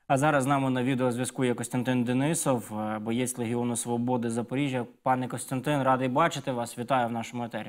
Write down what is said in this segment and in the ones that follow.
А зараз з нами на відеозв'язку є Костянтин Денисов, боєць Легіону Свободи Запоріжжя. Пане Костянтин, радий бачити вас. Вітаю в нашому етері.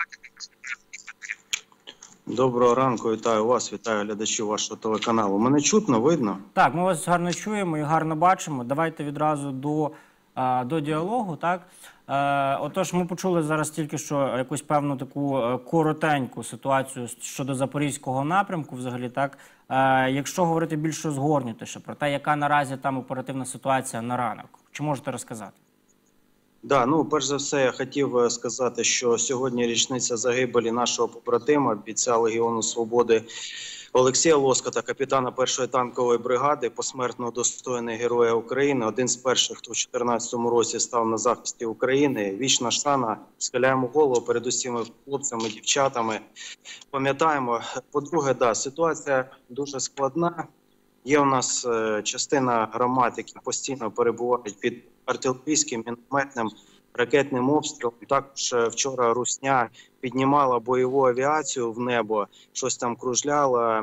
Доброго ранку, вітаю вас, вітаю глядачів вашого телеканалу. Мене чутно, видно? Так, ми вас гарно чуємо і гарно бачимо. Давайте відразу до діалогу. Так? Отож, ми почули зараз тільки що якусь певну таку коротеньку ситуацію щодо Запорізького напрямку взагалі. Так? Якщо говорити більш розгорнутіше про те, яка наразі там оперативна ситуація на ранок, чи можете розказати? Да, ну, перш за все, я хотів сказати, що сьогодні річниця загибелі нашого побратима, бійця Легіону Свободи Олексія Лоскота, капітана 1-ї танкової бригади, посмертно удостоєний Героя України, один з перших, хто в 2014 році став на захисті України. Вічна шана, схиляємо голову перед усіма хлопцями, дівчатами. Пам'ятаємо. По-друге, да, ситуація дуже складна. Є у нас частина громад, які постійно перебувають під артилерійським, мінометним, ракетним обстрілом. Також вчора Русня піднімала бойову авіацію в небо, щось там кружляла,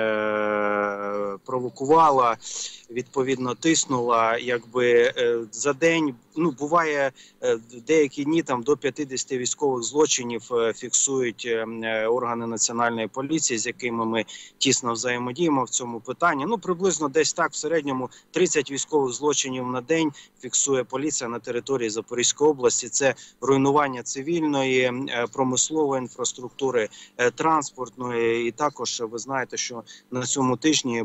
провокувала, відповідно тиснула. Якби за день, ну, буває, деякі дні там до 50 військових злочинів фіксують органи національної поліції, з якими ми тісно взаємодіємо в цьому питанні. Ну, приблизно десь так, в середньому 30 військових злочинів на день фіксує поліція на території Запорізької області. Це руйнування цивільної, промислової інфраструктури, транспортної. І також ви знаєте, що на цьому тижні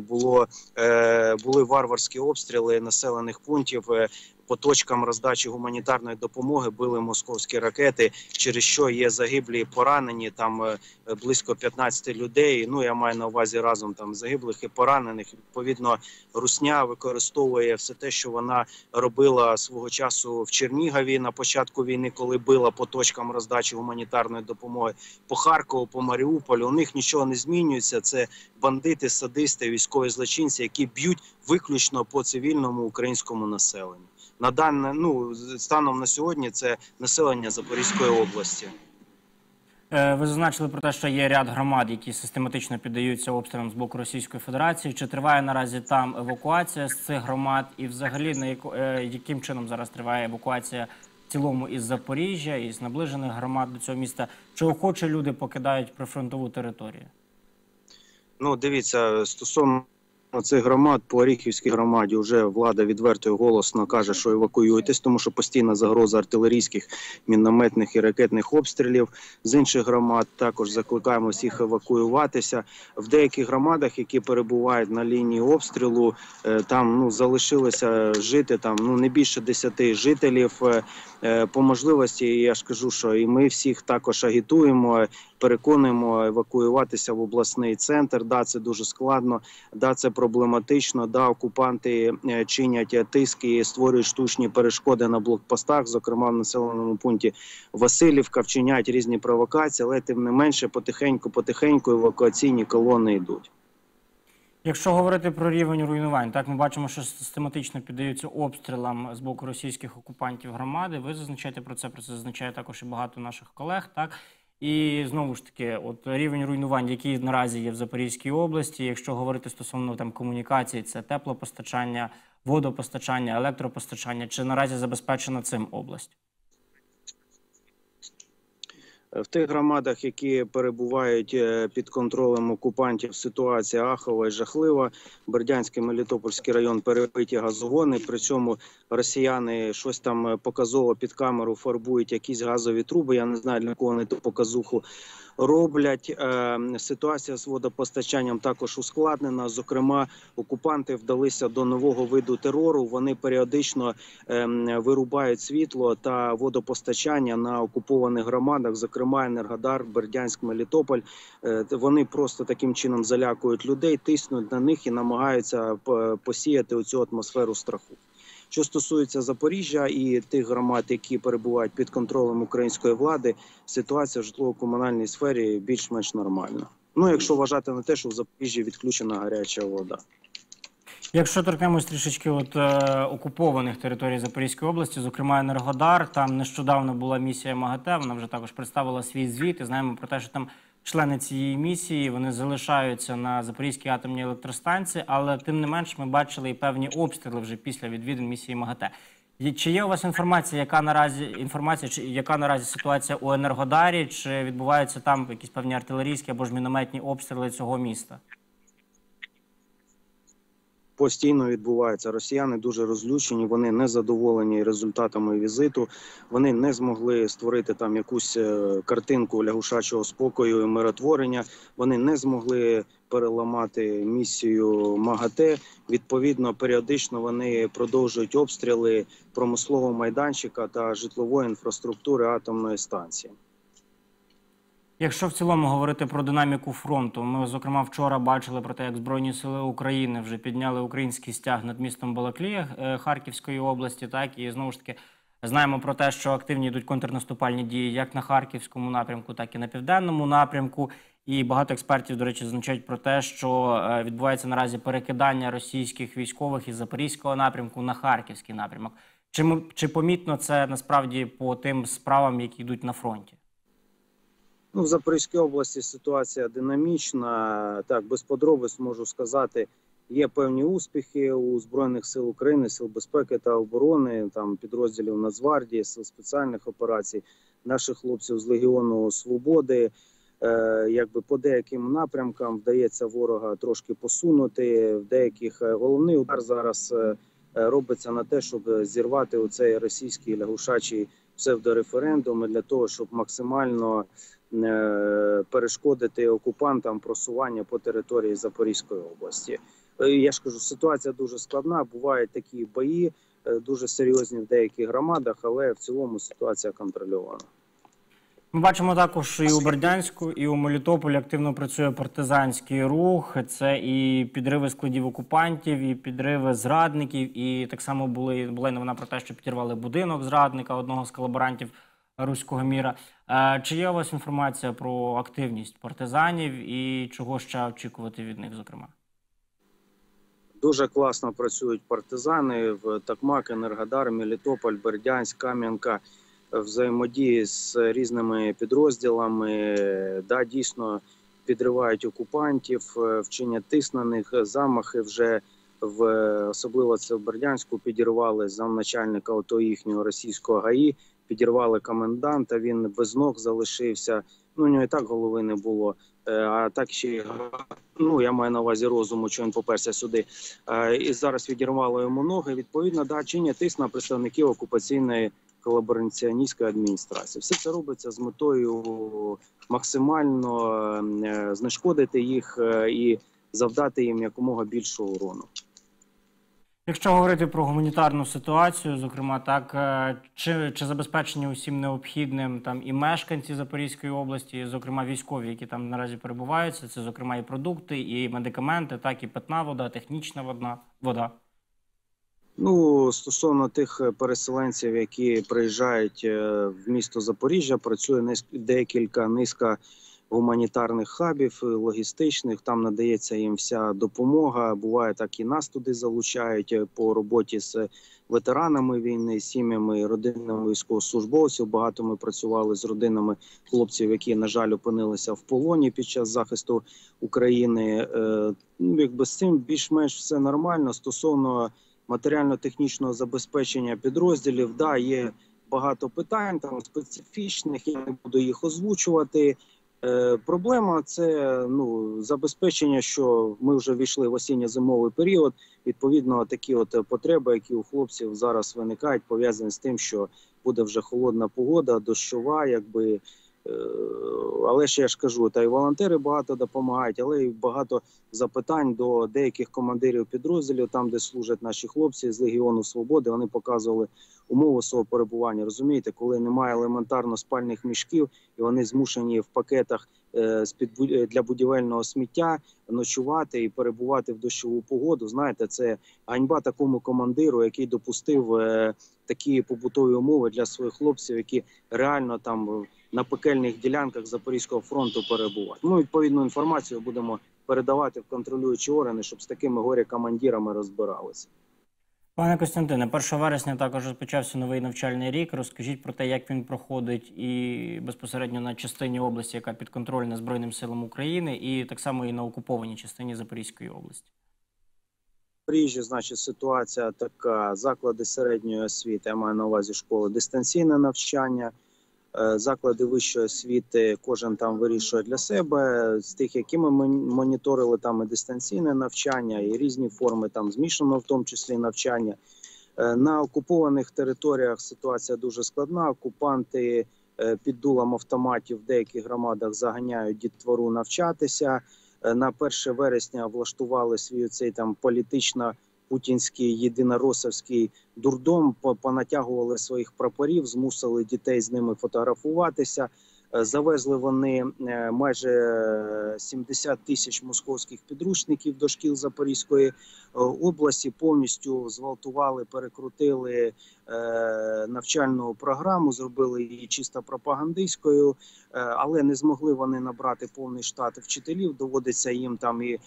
були варварські обстріли населених пунктів. По точкам роздачі гуманітарної допомоги били московські ракети, через що є загиблі і поранені, там близько 15 людей. Ну, я маю на увазі разом там загиблих і поранених. Відповідно, Русня використовує все те, що вона робила свого часу в Чернігові на початку війни, коли била по точкам роздачі гуманітарної допомоги, по Харкову, по Маріуполю. У них нічого не змінюється. Це бандити, садисти, військові злочинці, які б'ють виключно по цивільному українському населенню. Станом на сьогодні це населення Запорізької області. Ви зазначили про те, що є ряд громад, які систематично піддаються обстрілам з боку Російської Федерації. Чи триває наразі там евакуація з цих громад? І взагалі, яким чином зараз триває евакуація в цілому із Запоріжжя, із наближених громад до цього міста? Чи охоче люди покидають прифронтову територію? Ну, дивіться, стосовно цих громад, по Оріхівській громаді вже влада відверто і голосно каже, що евакуюйтесь, тому що постійна загроза артилерійських, мінометних і ракетних обстрілів. З інших громад також закликаємо всіх евакуюватися. В деяких громадах, які перебувають на лінії обстрілу, там залишилося жити не більше 10 жителів. По можливості, я ж кажу, що і ми всіх також агітуємо, переконуємо евакуюватися в обласний центр. Да, це дуже складно, да, це проблематично, да, окупанти чинять тиск і створюють штучні перешкоди на блокпостах, зокрема в населеному пункті Василівка, вчиняють різні провокації, але тим не менше потихеньку евакуаційні колони йдуть. Якщо говорити про рівень руйнувань, так, ми бачимо, що систематично піддаються обстрілам з боку російських окупантів громади. Ви зазначаєте про це зазначає також і багато наших колег, так? І знову ж таки, от рівень руйнувань, який наразі є в Запорізькій області, якщо говорити стосовно там комунікацій, це теплопостачання, водопостачання, електропостачання, чи наразі забезпечена цим область? В тих громадах, які перебувають під контролем окупантів, ситуація ахова і жахлива. Бердянський, Мелітопольський район перебиті газогони, при цьому росіяни щось там показово під камеру фарбують якісь газові труби. Я не знаю, для кого вони ту показуху роблять. Ситуація з водопостачанням також ускладнена. Зокрема, окупанти вдалися до нового виду терору. Вони періодично вирубають світло та водопостачання на окупованих громадах, зокрема Енергодар, Бердянськ, Мелітополь. Вони просто таким чином залякують людей, тиснуть на них і намагаються посіяти оцю атмосферу страху. Що стосується Запоріжжя і тих громад, які перебувають під контролем української влади, ситуація в житлово-комунальній сфері більш-менш нормальна. Ну, якщо вважати на те, що в Запоріжжі відключена гаряча вода. Якщо торкнемось трішечки окупованих територій Запорізької області, зокрема Енергодар, там нещодавно була місія МАГАТЕ, вона вже також представила свій звіт, і знаємо про те, що там члени цієї місії, вони залишаються на Запорізькій атомній електростанції, але тим не менш ми бачили і певні обстріли вже після відвідин місії МАГАТЕ. Чи є у вас яка наразі ситуація у Енергодарі, чи відбуваються там якісь певні артилерійські або ж мінометні обстріли цього міста? Постійно відбувається. Росіяни дуже розлючені, вони не задоволені результатами візиту, вони не змогли створити там якусь картинку лягушачого спокою і миротворення, вони не змогли переламати місію МАГАТЕ. Відповідно, періодично вони продовжують обстріли промислового майданчика та житлової інфраструктури атомної станції. Якщо в цілому говорити про динаміку фронту, ми, зокрема, вчора бачили про те, як Збройні сили України вже підняли український стяг над містом Балаклія Харківської області, так, і знову ж таки знаємо про те, що активні йдуть контрнаступальні дії як на Харківському напрямку, так і на Південному напрямку. І багато експертів, до речі, зазначають про те, що відбувається наразі перекидання російських військових із Запорізького напрямку на Харківський напрямок. Чи помітно це насправді по тим справам, які йдуть на фронті? Ну, в Запорізькій області ситуація динамічна. Так, без подробиць можу сказати, є певні успіхи у Збройних сил України, Сил безпеки та оборони, там підрозділів Нацгвардії, Сил спеціальних операцій, наших хлопців з Легіону Свободи. Якби по деяким напрямкам вдається ворога трошки посунути. В деяких головний удар зараз робиться на те, щоб зірвати оцей російський лягушачий псевдореферендум для того, щоб максимально перешкодити окупантам просування по території Запорізької області. Я ж кажу, ситуація дуже складна, бувають такі бої, дуже серйозні в деяких громадах, але в цілому ситуація контрольована. Ми бачимо також і у Бердянську, і у Мелітополі активно працює партизанський рух. Це і підриви складів окупантів, і підриви зрадників. І так само була новина про те, що підірвали будинок зрадника, одного з колаборантів Руського міра. Чи є у вас інформація про активність партизанів і чого ще очікувати від них, зокрема? Дуже класно працюють партизани в Токмак, Енергодар, Мелітополь, Бердянськ, Кам'янка. Взаємодії з різними підрозділами, да, дійсно підривають окупантів, вчинять тиск на них, замахи вже особливо це в Бердянську підірвали замначальника ото їхнього російського ГАІ, підірвали коменданта, він без ног залишився, ну у нього і так голови не було, а так ще, ну я маю на увазі розуму, що він поперся сюди, і зараз відірвало йому ноги, відповідно, да, чинять тиск на представників окупаційної колабораціоністської адміністрації. Все це робиться з метою максимально знешкодити їх і завдати їм якомога більшого урону. Якщо говорити про гуманітарну ситуацію, зокрема, так, чи забезпечені усім необхідним там і мешканці Запорізької області, зокрема військові, які там наразі перебуваються, це, зокрема, і продукти, і медикаменти, так, і питна вода, технічна вода? Ну, стосовно тих переселенців, які приїжджають в місто Запоріжжя, працює низка гуманітарних хабів, логістичних, там надається їм вся допомога. Буває так і нас туди залучають по роботі з ветеранами війни, сім'ями, родинами військовослужбовців. Багато ми працювали з родинами хлопців, які, на жаль, опинилися в полоні під час захисту України. Якби з цим більш-менш все нормально. Стосовно матеріально-технічного забезпечення підрозділів, да, є багато питань там специфічних, я не буду їх озвучувати. Проблема – це забезпечення, що ми вже війшли в осінньо-зимовий період. Відповідно, такі от потреби, які у хлопців зараз виникають, пов'язані з тим, що буде вже холодна погода, дощова, якби. Але ж я ж кажу, та й волонтери багато допомагають, але й багато запитань до деяких командирів підрозділів, там, де служать наші хлопці з Легіону Свободи, вони показували умови свого перебування. Розумієте, коли немає елементарно спальних мішків, і вони змушені в пакетах для будівельного сміття ночувати і перебувати в дощову погоду. Знаєте, це ганьба такому командиру, який допустив такі побутові умови для своїх хлопців, які реально там на пекельних ділянках Запорізького фронту перебувають. Ми відповідну інформацію будемо передавати в контролюючі органи, щоб з такими горе-командирами розбиралися. Пане Костянтине, 1 вересня також розпочався новий навчальний рік. Розкажіть про те, як він проходить і безпосередньо на частині області, яка підконтрольна Збройним силам України, і так само і на окупованій частині Запорізької області. В Запоріжжі, значить, ситуація така: заклади середньої освіти, я маю на увазі школи, дистанційне навчання, заклади вищої освіти, кожен там вирішує для себе. З тих, які ми моніторили, там і дистанційне навчання, і різні форми там змішаного, в тому числі навчання. На окупованих територіях ситуація дуже складна. Окупанти під дулом автоматів в деяких громадах заганяють дітвору навчатися. На 1 вересня влаштували свій цей там політично-путінський єдиноросовський дурдом, понатягували своїх прапорів, змусили дітей з ними фотографуватися. Завезли вони майже 70 тисяч московських підручників до шкіл Запорізької області, повністю зґвалтували, перекрутили навчальну програму, зробили її чисто пропагандистською, але не змогли вони набрати повний штат вчителів, доводиться їм там і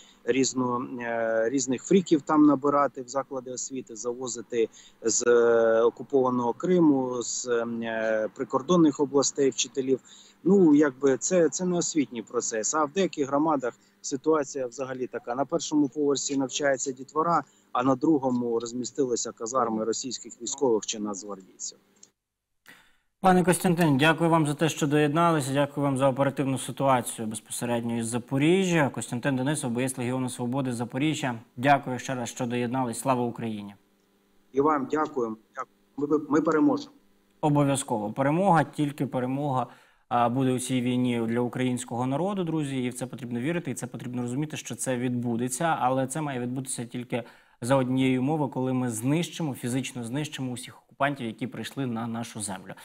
різних фріків там набирати в заклади освіти, завозити з окупованого Криму, з прикордонних областей вчителів. Ну, якби це не освітній процес. А в деяких громадах ситуація взагалі така: на 1-му поверсі навчається дітвора, а на 2-му розмістилися казарми російських військових чи нацгвардійців. Пане Костянтин, дякую вам за те, що доєдналися. Дякую вам за оперативну ситуацію безпосередньо із Запоріжжя. Костянтин Денисов, боєць Легіону Свободи Запоріжжя. Дякую ще раз, що доєднались. Слава Україні! І вам дякуємо. Ми переможемо. Обов'язково. Перемога, тільки перемога буде у цій війні для українського народу, друзі. І в це потрібно вірити, і це потрібно розуміти, що це відбудеться. Але це має відбутися тільки за однією умовою, коли ми знищимо, фізично знищимо усіх окупантів, які прийшли на нашу землю.